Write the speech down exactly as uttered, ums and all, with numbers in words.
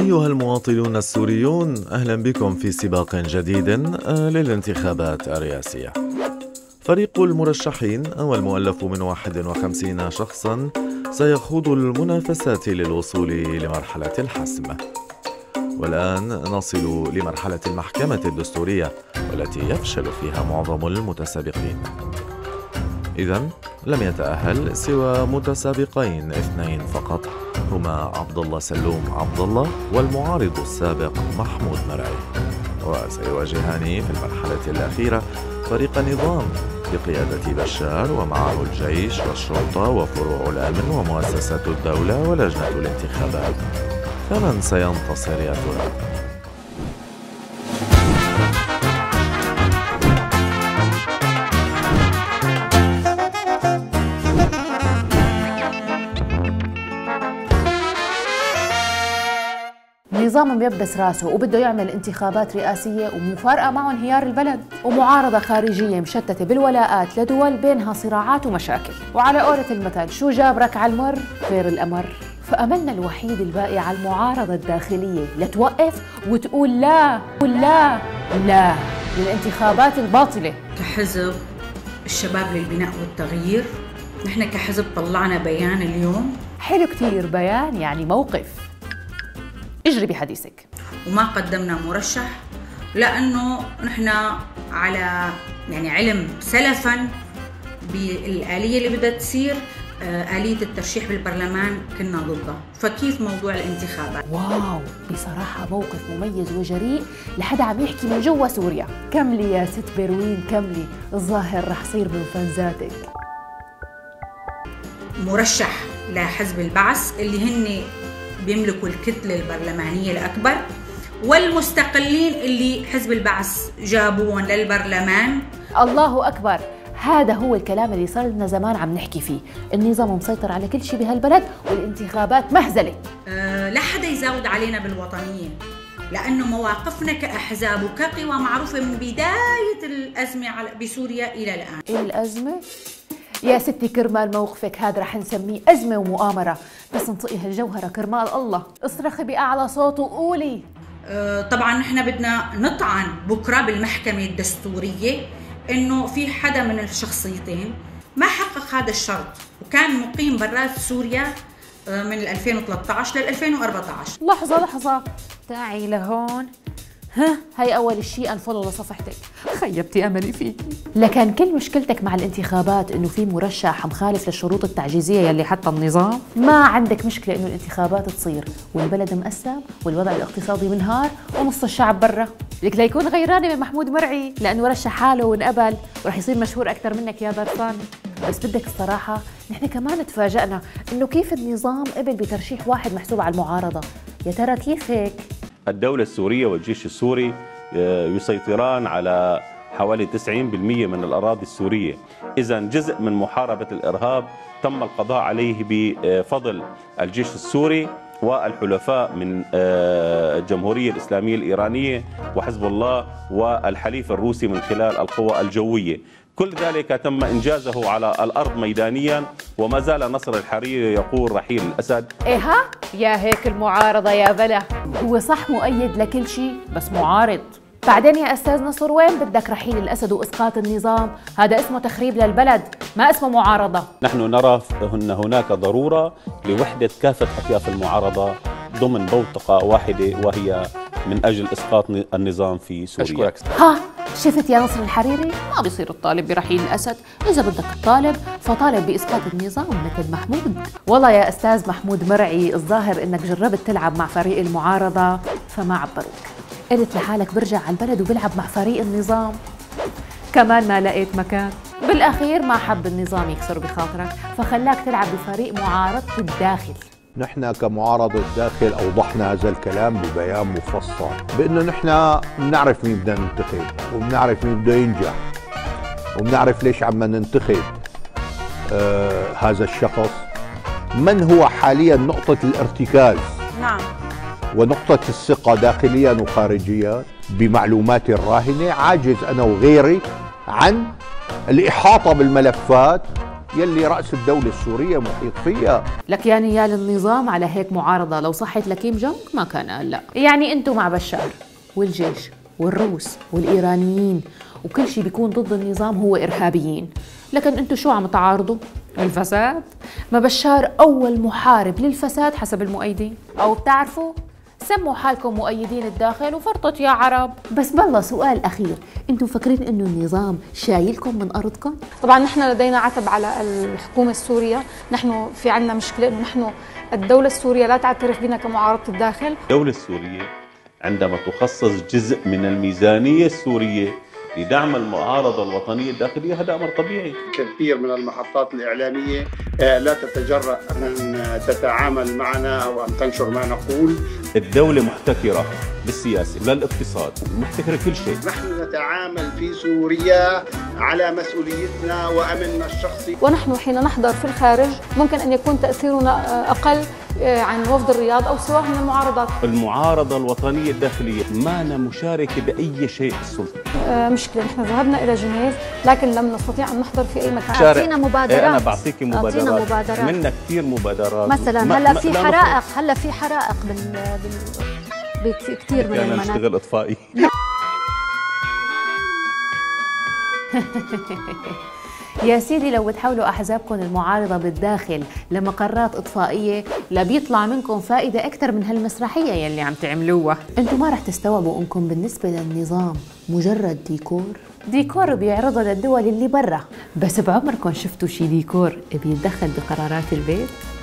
أيها المواطنون السوريون، أهلا بكم في سباق جديد للانتخابات الرئاسية. فريق المرشحين والمؤلف من واحد وخمسين شخصا سيخوض المنافسات للوصول لمرحلة الحسم. والآن نصل لمرحلة المحكمة الدستورية والتي يفشل فيها معظم المتسابقين. إذن لم يتأهل سوى متسابقين اثنين فقط، هما عبد الله سلوم عبد الله والمعارض السابق محمود مرعي، وسيواجهان في المرحلة الأخيرة فريق نظام بقيادة بشار ومعه الجيش والشرطة وفروع الأمن ومؤسسات الدولة ولجنة الانتخابات. فمن سينتصر يا ترى؟ نظام ميبس راسه وبده يعمل انتخابات رئاسية ومفارقة معه انهيار البلد، ومعارضة خارجية مشتتة بالولاءات لدول بينها صراعات ومشاكل. وعلى قولة المثل، شو جابرك على المر غير الأمر. فأملنا الوحيد الباقي على المعارضة الداخلية لتوقف وتقول لا لا لا للانتخابات الباطلة. كحزب الشباب للبناء والتغيير، نحن كحزب طلعنا بيان اليوم. حلو كتير بيان، يعني موقف. اجري بحديثك. وما قدمنا مرشح لأنه نحن على يعني علم سلفاً بالآلية اللي بدها تصير، آلية الترشيح بالبرلمان كنا ضدها، فكيف موضوع الانتخابات؟ واو، بصراحة موقف مميز وجريء لحدا عم يحكي من جوا سوريا. كملي يا ست بروين كملي، الظاهر رح صير من فانزاتك. مرشح لحزب البعث اللي هن بيملكوا الكتلة البرلمانية الأكبر، والمستقلين اللي حزب البعث جابوهم للبرلمان. الله أكبر، هذا هو الكلام اللي صار لنا زمان عم نحكي فيه. النظام مسيطر على كل شيء بهالبلد والانتخابات مهزلة. أه لا حدا يزاود علينا بالوطنية، لأنه مواقفنا كأحزاب وكقوى معروفة من بداية الأزمة بسوريا إلى الآن. إيه الأزمة؟ يا ستي كرمال موقفك هذا رح نسميه أزمة ومؤامرة، بس انطقي هالجوهرة كرمال الله، اصرخي بأعلى صوت وقولي. أه طبعا نحن بدنا نطعن بكرة بالمحكمة الدستورية إنه في حدا من الشخصيتين ما حقق هذا الشرط وكان مقيم برات سوريا من ألفين وثلاثة عشر لل ألفين وأربعة عشر. لحظة لحظة، تعي لهون. ها، هاي أول شيء أنفولو لصفحتك، خيبتي أملي فيكي. لكن كل مشكلتك مع الانتخابات إنه في مرشح مخالف للشروط التعجيزية يلي حتى النظام. ما عندك مشكلة إنه الانتخابات تصير والبلد مقسم والوضع الاقتصادي منهار ونص الشعب برا. لك ليكون غيراني من محمود مرعي لأنه رشح حاله وانقبل ورح يصير مشهور أكثر منك يا برسان. بس بدك الصراحة نحن كمان تفاجأنا إنه كيف النظام قبل بترشيح واحد محسوب على المعارضة. يا ترى كيف هيك؟ الدولة السورية والجيش السوري يسيطران على حوالي تسعين بالمئة من الأراضي السورية، إذا جزء من محاربة الإرهاب تم القضاء عليه بفضل الجيش السوري والحلفاء من الجمهورية الإسلامية الإيرانية وحزب الله والحليف الروسي من خلال القوى الجوية. كل ذلك تم إنجازه على الأرض ميدانيا، وما زال نصر الحريري يقول رحيل الأسد. إيه ها؟ يا هيك المعارضة يا بلا، هو صح مؤيد لكل شيء بس معارض. بعدين يا أستاذ نصر وين بدك رحيل الأسد وإسقاط النظام؟ هذا اسمه تخريب للبلد، ما اسمه معارضة. نحن نرى أن هناك ضرورة لوحدة كافة أطياف المعارضة ضمن بوتقة واحدة، وهي من أجل إسقاط النظام في سوريا. أشكرك. ها شفت يا نصر الحريري؟ ما بيصير الطالب برحيل الأسد، إذا بدك الطالب فطالب بإسقاط النظام مثل محمود. والله يا أستاذ محمود مرعي، الظاهر إنك جربت تلعب مع فريق المعارضة فما عبروك. قلت لحالك برجع على البلد وبلعب مع فريق النظام، كمان ما لقيت مكان. بالأخير ما حب النظام يكسر بخاطرك فخلاك تلعب بفريق معارضة الداخل. نحن كمعارضة الداخل أوضحنا هذا الكلام ببيان مفصل، بأنه نحن بنعرف مين بدنا ننتخب وبنعرف مين بده ينجح وبنعرف ليش عم ننتخب آه هذا الشخص، من هو حاليا نقطة الارتكاز. نعم. ونقطة الثقة داخليا وخارجيا بمعلوماتي الراهنة. عاجز أنا وغيري عن الإحاطة بالملفات يلي رأس الدولة السورية محيط فيها. لك يا نيال النظام على هيك معارضة لو صحت لكيم جونج ما كان قال لا. يعني انتم مع بشار والجيش والروس والإيرانيين وكل شيء بيكون ضد النظام هو إرهابيين، لكن انتم شو عم تعارضوا؟ الفساد؟ ما بشار أول محارب للفساد حسب المؤيدين، أو بتعرفوا سموا حالكم مؤيدين الداخل وفرطت يا عرب. بس بالله سؤال أخير، انتم فاكرين انه النظام شايلكم من أرضكم؟ طبعا نحن لدينا عتب على الحكومة السورية، نحن في عنا مشكلة انه نحن الدولة السورية لا تعترف بنا كمعارضة الداخل. الدولة السورية عندما تخصص جزء من الميزانية السورية لدعم المعارضة الوطنية الداخلية هذا أمر طبيعي. كثير من المحطات الإعلامية لا تتجرأ أن تتعامل معنا أو أن تنشر ما نقول. الدولة محتكرة بالسياسة للاقتصاد، محتكرة كل شيء. نحن نتعامل في سوريا على مسؤوليتنا وأمننا الشخصي، ونحن حين نحضر في الخارج ممكن أن يكون تأثيرنا أقل عن وفد الرياض أو سواء من المعارضات. المعارضة الوطنية الداخلية ما مشاركة بأي شيء السلطة. مشكلة، نحن ذهبنا إلى جنيف لكن لم نستطيع أن نحضر في أي مكان. أعطينا مبادرات. أنا بعطيك مبادرات. مبادرات. منا كثير مبادرات. مثلا هلا في حرائق، هلا في حرائق بال بال بكثير من المناطق. أنا أشتغل إطفائي. يا سيدي لو بتحولوا أحزابكم المعارضة بالداخل لمقرات إطفائية لبيطلع منكم فائدة أكثر من هالمسرحية يلي عم تعملوها. أنتم ما رح تستوعبوا أنكم بالنسبة للنظام مجرد ديكور ديكور بيعرضه للدول اللي برا. بس بعمركم شفتوا شي ديكور بيتدخل بقرارات البيت؟